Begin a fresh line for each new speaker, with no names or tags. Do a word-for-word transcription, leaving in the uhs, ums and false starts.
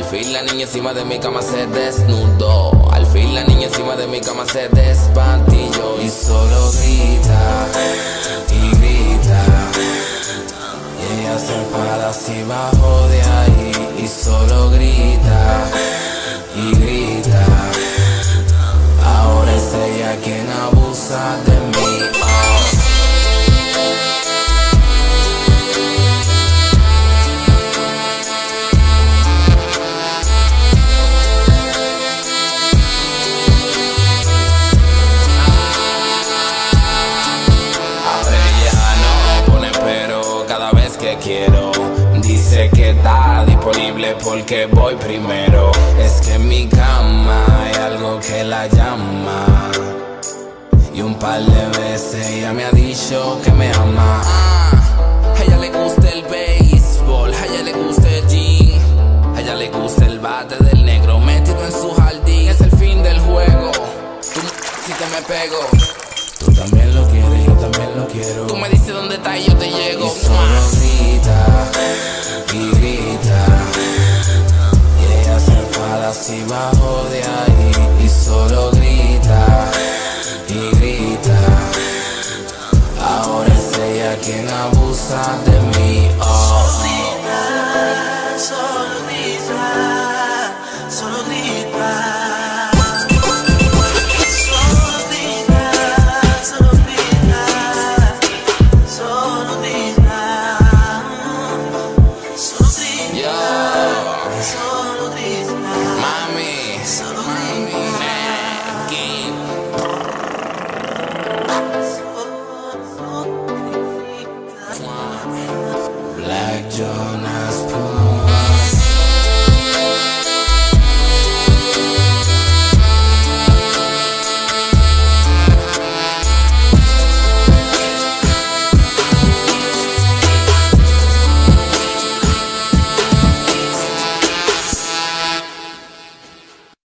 fin la niña encima de mi cama se desnudó. Al fin la niña encima de mi cama se despatilló. Y solo grita y grita, y ella se enfada si bajo de ahí. Y solo grita y grita, ahora es ella quien abusa de mí. Que quiero, dice que está disponible porque voy primero. Es que en mi cama hay algo que la llama, y un par de veces ella me ha dicho que me ama. Ah, a ella le gusta el béisbol, a ella le gusta el jean, a ella le gusta el bate del negro metido en su jardín. Es el fin del juego, tú si te me pego. Tú también lo quieres, yo también lo quiero. Tú me dices dónde está y yo te llego. Y solo grita y grita, y ella se enfada si bajo de ahí. Y solo grita y grita, ahora es ella quien abusa de mí. Oh.
Solo grita, solo grita, solo grita.
Mami, mami,